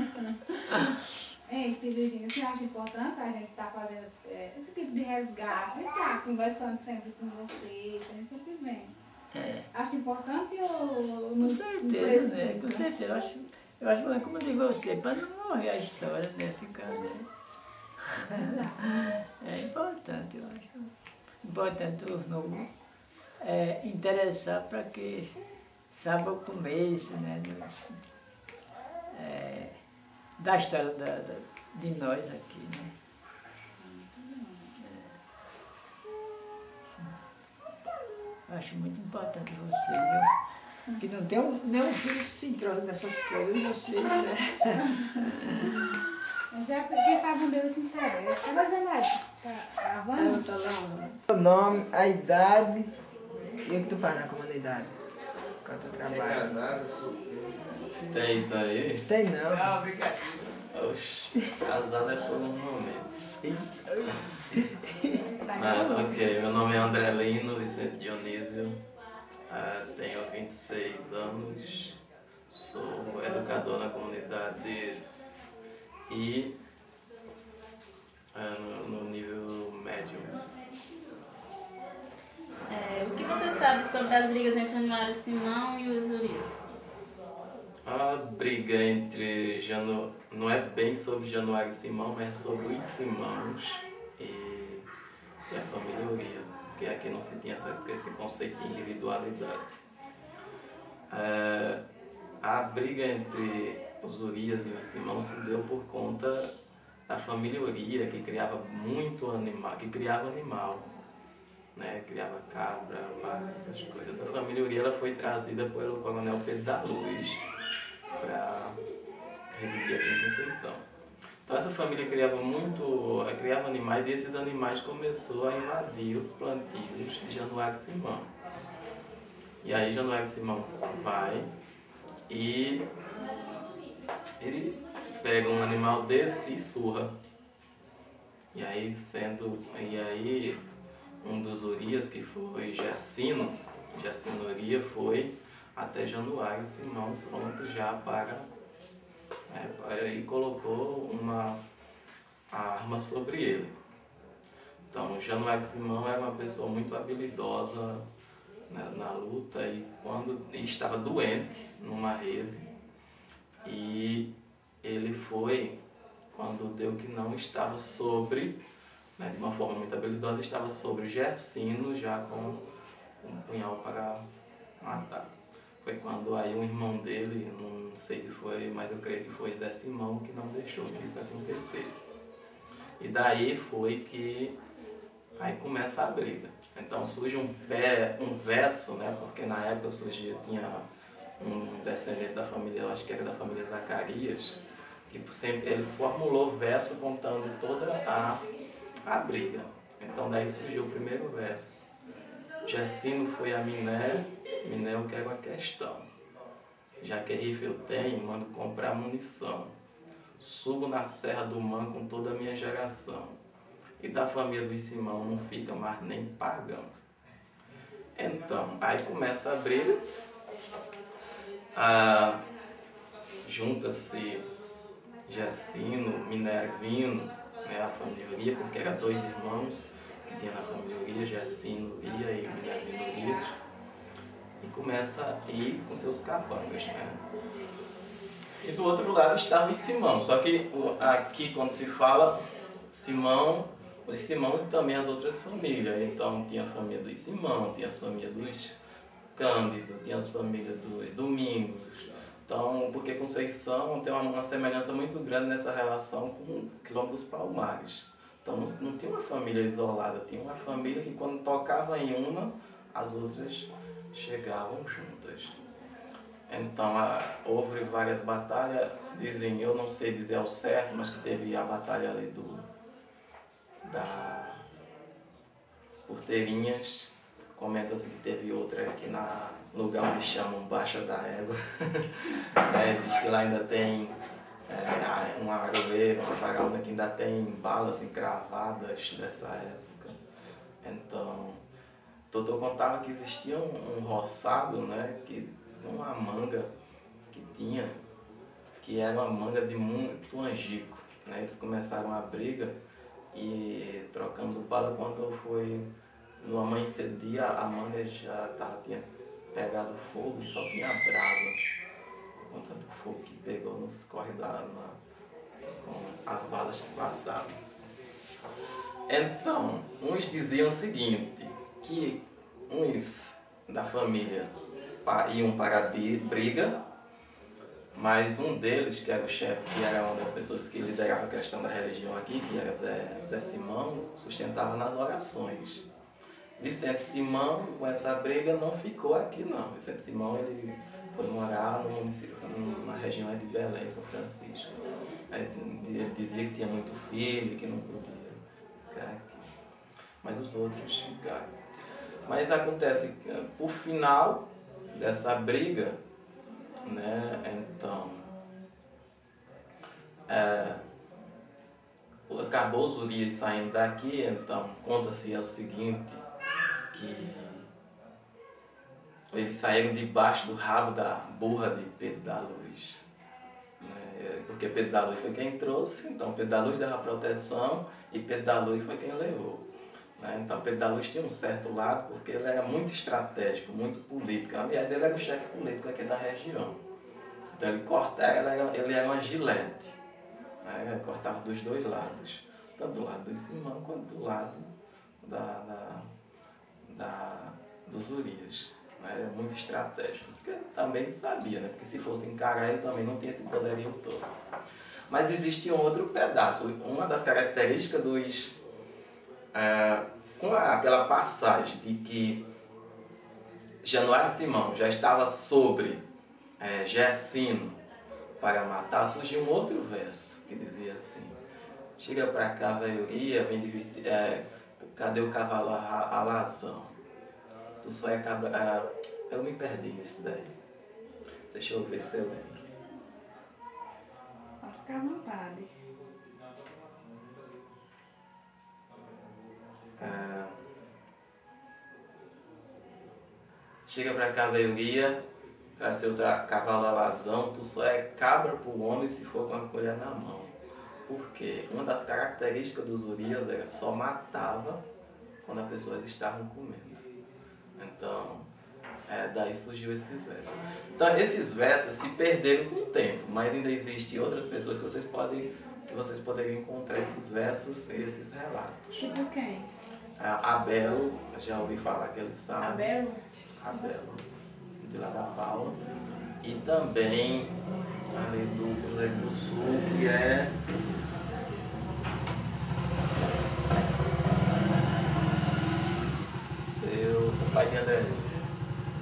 Ei, Tia Virginia, você acha importante a gente estar fazendo é, esse tipo de resgate? Estar conversando sempre com vocês, a gente sempre vem. É. Acho importante ou Com não? certeza, né? Com certeza. Eu acho, eu acho mas como eu digo a você, para não morrer a história, né? Ficar, né? É importante, eu acho. Importante os novos é, interessar para que saiba o começo, né? Do, é, da história da, da, de nós aqui, né? É. Acho muito importante você, viu? Que não tem um, nenhum filho que se entrola nessas coisas, vocês, né? Mas é porque cada um deles se interessa. Cadê a Zenaide? Tá gravando? Ela tá lá. O nome, a idade e o que tu faz na comunidade? Qual é o teu trabalho? casado, tem isso aí? Tem não. Oxi, casado é por um momento. Ah, ok, meu nome é André Lino Vicente Dionísio, ah, tenho vinte e seis anos, sou educador na comunidade e ah, no, no nível médio. É, o que você sabe sobre as brigas entre Januário Simão e os Urias? A briga entre Janu... não é bem sobre Januário e Simão, mas é sobre os Simãos e, e a família Uria, porque aqui não se tinha essa, esse conceito de individualidade. É, a briga entre os Urias e os Simão se deu por conta da família Uria, que criava muito animal, que criava animal. Né, criava cabra, vaca, essas coisas. A família Uria ela foi trazida pelo coronel Pedro da Luz para residir aqui em Conceição. Então essa família criava muito, criava animais e esses animais começou a invadir os plantios de Januário Simão. E aí Januário Simão vai e ele pega um animal desse e surra. E aí sendo, e aí um dos Urias, que foi Jacino, Jacino Uria, foi até Januário Simão, pronto já para... É, e colocou uma arma sobre ele. Então, Januário Simão era uma pessoa muito habilidosa, né, na luta e quando e estava doente numa rede. E ele foi, quando deu que não estava sobre... Né, de uma forma muito habilidosa, estava sobre Jacino, já com um punhal para matar. Foi quando aí um irmão dele, não sei se foi, mas eu creio que foi Zé Simão, que não deixou que isso acontecesse. E daí foi que Aí começa a briga. Então surge um pé, um verso, né? Porque na época surgia, tinha um descendente da família, eu acho que era da família Zacarias, que sempre, ele formulou verso contando toda a, a briga. Então daí surgiu o primeiro verso. Jessino foi a Miné, Miné eu quero a questão. Já que rifle eu tenho, mando comprar munição. Subo na Serra do Man com toda a minha geração. E da família do Simão não fica mais nem pagão. Então, aí começa a briga. Ah, junta-se Jessino, Minervino, né, a família Uria, porque eram dois irmãos que tinha na família Uria, Jessino Uria e Minervino Urias. E começa a ir com seus capangas, né? E do outro lado estava Simão, só que aqui quando se fala Simão, o Simão e também as outras famílias. Então tinha a família dos Simão, tinha a família dos Cândido, tinha as famílias dos Domingos. Então, porque Conceição tem uma, uma semelhança muito grande nessa relação com o Quilombo dos Palmares. Então não, não tinha uma família isolada, tinha uma família que quando tocava em uma, as outras chegavam juntas. Então a, houve várias batalhas, dizem, eu não sei dizer ao certo, mas que teve a batalha ali do, da, das Porteirinhas, comenta-se que teve outra aqui na lugar onde chamam Baixa da Égua. É, diz que lá ainda tem é, um aroeiro, uma varaúna que ainda tem balas encravadas dessa época. Então, Totô contava que existia um, um roçado, né, que, uma manga que tinha, que era uma manga de muito angico. Né? Eles começaram a briga e trocando bala, quando foi no amanhecer do dia, a manga já tava, tinha pegado fogo e só tinha brava, por conta do fogo que pegou nos corredores com as balas que passavam. Então, uns diziam o seguinte, que uns da família iam para a briga, mas um deles, que era o chefe, que era uma das pessoas que liderava a questão da religião aqui, que era Zé, Zé Simão, sustentava nas orações. Vicente Simão, com essa briga, não ficou aqui não. Vicente Simão ele foi morar no município, na região de Belém, São Francisco. Ele dizia que tinha muito filho, que não podia ficar aqui. Mas os outros ficaram. Mas acontece que, por final dessa briga, né, então, é, acabou os Urias saindo daqui, então conta-se o seguinte, que eles saíram debaixo do rabo da burra de Pedro da Luz, né, porque Pedro da Luz foi quem trouxe, então Pedro da Luz dava proteção e Pedro da Luz foi quem levou. Então Pedro da Luz tinha um certo lado, porque ele era muito estratégico, muito político. Aliás, ele era o chefe político aqui da região. Então ele cortava, ele era uma gilete. Né? Ele cortava dos dois lados. Tanto do lado do Simão quanto do lado da, da, da, dos Urias. Né? Era muito estratégico. Porque também sabia, né? Porque se fosse encarar ele também não tinha esse poderio todo. Mas existia um outro pedaço. Uma das características dos... É, com aquela passagem de que Januário Simão já estava sobre é, Jessino para matar, surgiu um outro verso que dizia assim: chega pra cá, velhoria, vem divertir, é, cadê o cavalo alazão? Tu só é cabra. É, eu me perdi nisso daí. Deixa eu ver se eu lembro. Pode ficar à vontade. Ah, chega pra cá, velhoria, traz teu cavalo alazão, tu só é cabra pro homem se for com a colher na mão. Porque uma das características dos Urias era só matava quando as pessoas estavam comendo. Então, é, daí surgiu esses versos. Então, esses versos se perderam com o tempo, mas ainda existem outras pessoas que vocês podem, que vocês poderiam encontrar esses versos e esses relatos. Tipo quem? Abel, já ouvi falar que ele sabe. Abel? Abel, de lá da Paula. E também ali do Cruzeiro do Sul, que é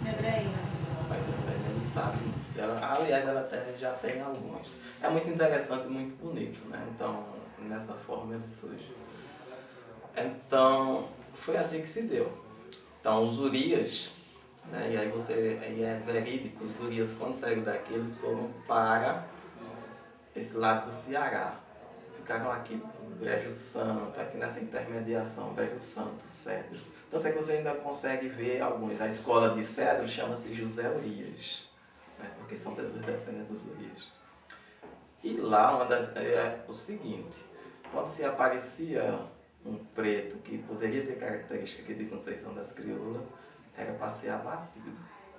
Andréia. O pai da Andréia, ele sabe. Ela, aliás, ela até já tem alguns. É muito interessante e muito bonito, né? Então, nessa forma ele surge. Então, foi assim que se deu. Então, os Urias, né? E aí você, aí é verídico, os Urias, quando saíram daqui, eles foram para esse lado do Ceará. Ficaram aqui, Brejo Santo, aqui nessa intermediação, Brejo Santo, Cedro. Tanto é que você ainda consegue ver alguns. A escola de Cedro chama-se José Urias, né? Porque são dos descendentes dos Urias. E lá, uma das, é o seguinte, quando se aparecia um preto que poderia ter característica aqui de Conceição das Crioulas, era para ser abatido.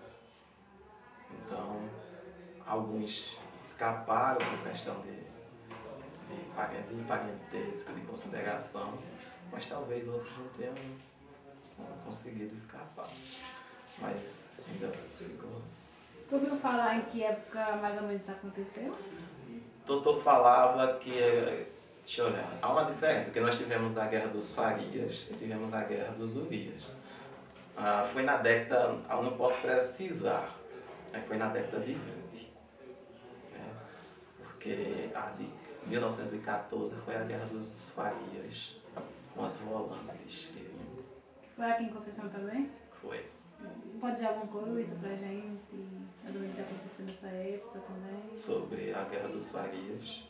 Então, alguns escaparam por questão de, de, de parentesco, de consideração, mas talvez outros não tenham conseguido escapar. Mas ainda ficou. Tu ouviu falar em que época mais ou menos isso aconteceu? Doutor falava que, deixa eu olhar, há uma diferença, porque nós tivemos a Guerra dos Farias e tivemos a Guerra dos Urias. Ah, foi na década, eu não posso precisar, foi na década de vinte. Né? Porque a de mil novecentos e quatorze foi a Guerra dos Farias com as volantes. Que... Foi aqui em Conceição também? Foi. Pode dizer alguma coisa pra gente? Do que aconteceu nessa época também? Sobre a Guerra dos Farias.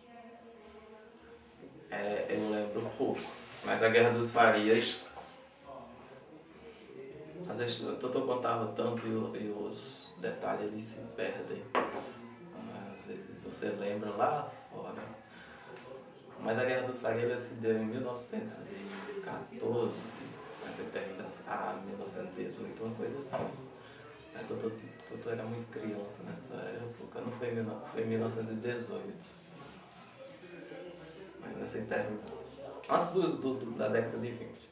É, eu lembro pouco, mas a Guerra dos Farias, às vezes o doutor contava tanto e, e os detalhes eles se perdem. Às vezes você lembra lá fora. Mas a Guerra dos Farias se deu em mil novecentos e quatorze, essa terminação, ah, mil novecentos e dezoito, uma coisa assim. O doutor, doutor era muito criança nessa época, não foi em, foi em mil novecentos e dezoito. Mas nessa interna, antes do, do, da década de vinte.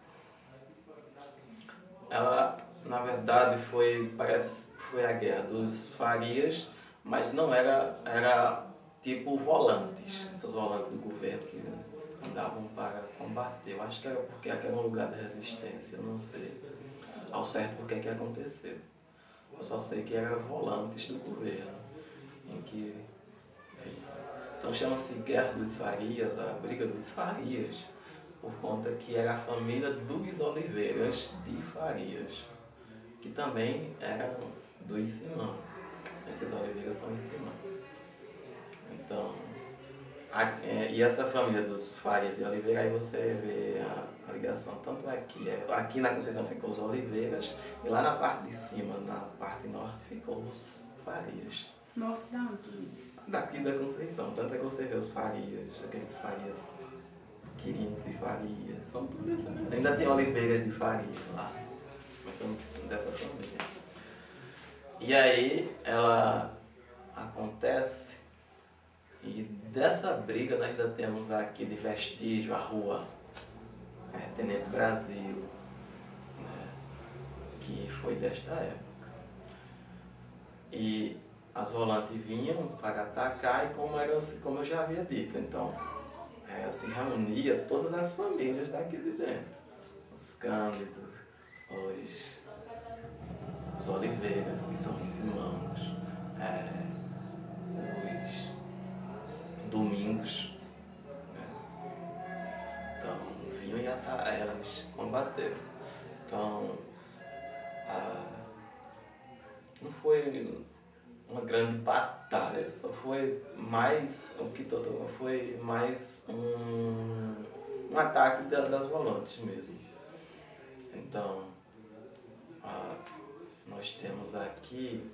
Ela, na verdade, foi, parece, foi a Guerra dos Farias, mas não era, era tipo volantes, esses volantes do governo que andavam para combater. Eu acho que era porque aquele era um lugar de resistência, eu não sei ao certo por que que aconteceu. Eu só sei que eram volantes do governo, em que, enfim. Então chama-se Guerra dos Farias, a Briga dos Farias, por conta que era a família dos Oliveiras de Farias, que também eram dos Simão. Esses Oliveiras são os Simão. Então, a, é, e essa família dos Farias de Oliveira, aí você vê a, a ligação, tanto aqui, aqui na Conceição ficou os Oliveiras, e lá na parte de cima, na parte norte, ficou os Farias. Norte da onde? Daqui da Conceição, tanto é que você vê os Farias, aqueles Farias, Quirinos de Farias, são tudo dessa. Ainda tem Oliveiras de Farias lá, mas são dessa família. E aí, ela acontece. E dessa briga nós ainda temos aqui de vestígio a rua é, Tenente Brasil, né, que foi desta época. E as volantes vinham para atacar e como, era, como eu já havia dito, então é, se reunia todas as famílias daqui de dentro. Os Cândidos, os, os Oliveiras, que são os Simãos, é, os Domingos, né? Então vinham e elas combateram. Então a, não foi uma grande batalha, só foi mais o que todo foi mais um, um ataque da, das volantes mesmo. Então a, nós temos aqui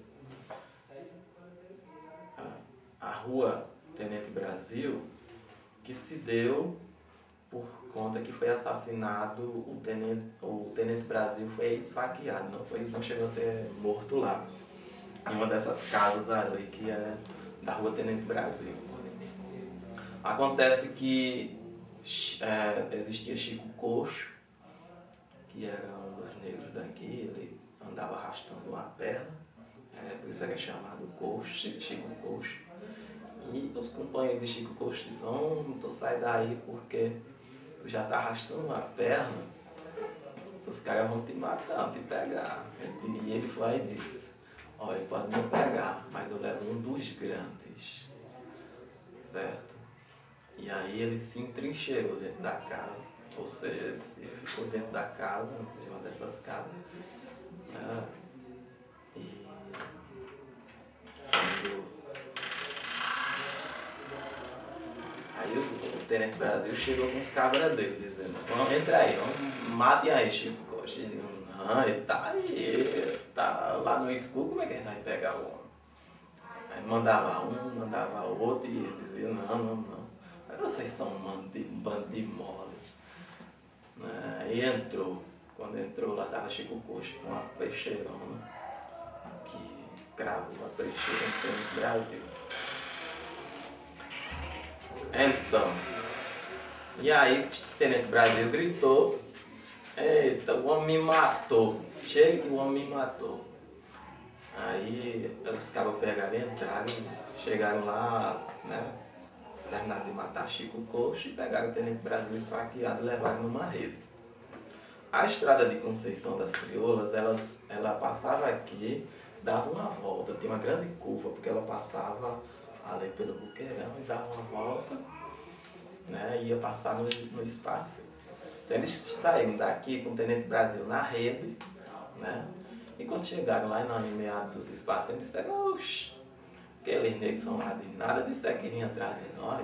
a, a rua Tenente Brasil, que se deu por conta que foi assassinado o Tenente, o Tenente Brasil foi esfaqueado, não, foi, não chegou a ser morto lá, em uma dessas casas ali que é da rua Tenente Brasil. Acontece que é, existia Chico Coxo, que era um dos negros daqui, ele andava arrastando uma perna, é, por isso era chamado Coxo, Chico Coxo. E os companheiros de Chico Coxo dizem, oh, tu sai daí porque tu já tá arrastando uma perna os caras vão te matar, vão te pegar. E ele foi e disse, ó, ele pode me pegar, mas eu levo um dos grandes, certo? E aí ele se entrincheirou dentro da casa, ou seja, ele ficou dentro da casa, de uma dessas casas, né? E quando aí o, o Tenente Brasil chegou com os cabras dele, dizendo, vamos, entra aí, vamos, matem aí, Chico Costa. Ele disse, não, ele tá aí, tá lá no escuro, como é que ele vai pegar o homem? Aí mandava um, mandava outro, e ele dizia, não, não, não, mas vocês são um bando de, um bando de mole. Aí entrou, quando entrou lá tava Chico Costa com uma peixeirona, que cravou a peixeira no Tenente Brasil. Então, e aí o Tenente Brasil gritou, eita, o homem me matou, chega que o homem me matou. Aí os cabos pegaram e entraram, chegaram lá, né, terminaram de matar Chico Costa e pegaram o Tenente Brasil esfaqueado e levaram numa rede. A estrada de Conceição das Crioulas, elas, ela passava aqui, dava uma volta, tinha uma grande curva, porque ela passava ali pelo Buqueirão e dava uma volta, né, ia passar no, no espaço. Então eles saíram daqui com o Tenente Brasil na rede, né, e quando chegaram lá no meado dos espaços, eles disseram, oxe, aqueles negros são lá de nada, disseram que vinham atrás de nós,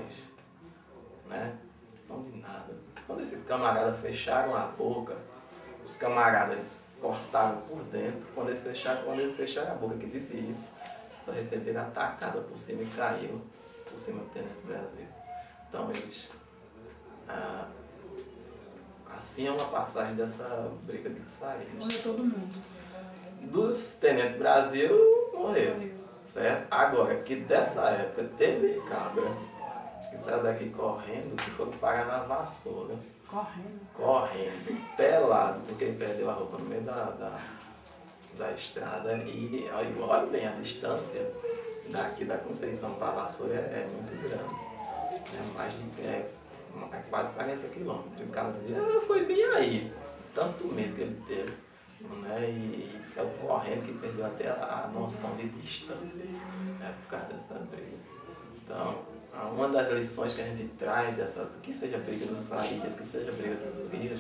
né, são de nada. Quando esses camaradas fecharam a boca, os camaradas eles cortaram por dentro, quando eles fecharam, quando eles fecharam a boca, que disse isso, só receberam atacada por cima e caíram por cima do Tenente Brasil. Então eles, ah, assim é uma passagem dessa briga dos Farias. Morreu todo mundo. Dos Tenente Brasil, morreu, certo? Agora, que dessa época teve cabra que saiu daqui correndo, que foi parar na vassoura. Correndo. Correndo, pelado, porque ele perdeu a roupa no meio da, da, da estrada. E olha bem, a distância daqui da Conceição para a vassoura é, é muito grande. É mais de é, é quase quarenta quilômetros. E o cara dizia, ah, foi bem aí. Tanto medo que ele teve, né? E, e saiu correndo que perdeu até a, a noção de distância, né? Por causa dessa briga. Então, uma das lições que a gente traz dessas, que seja a briga dos Farias, que seja a briga dos Urias,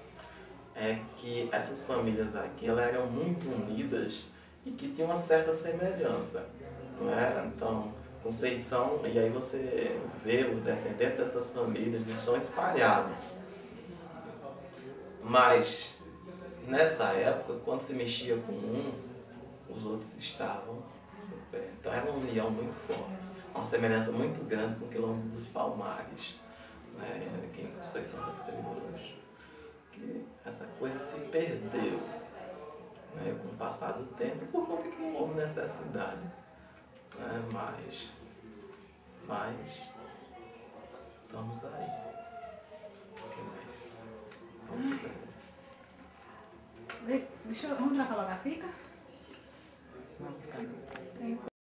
é que essas famílias aqui elas eram muito unidas e que tinham uma certa semelhança, não é? Então, Conceição, e aí você vê os descendentes dessas famílias, eles são espalhados. Mas, nessa época, quando se mexia com um, os outros estavam no pé. Então, era uma união muito forte. Uma semelhança muito grande com o quilômetro dos Palmares, né, aqui em Conceição das Crioulas, que essa coisa se perdeu, né, com o passar do tempo, por conta que não houve necessidade, né, mas, mas, estamos aí. O que mais? Vamos ver. Deixa eu, vamos trocar logo a fita?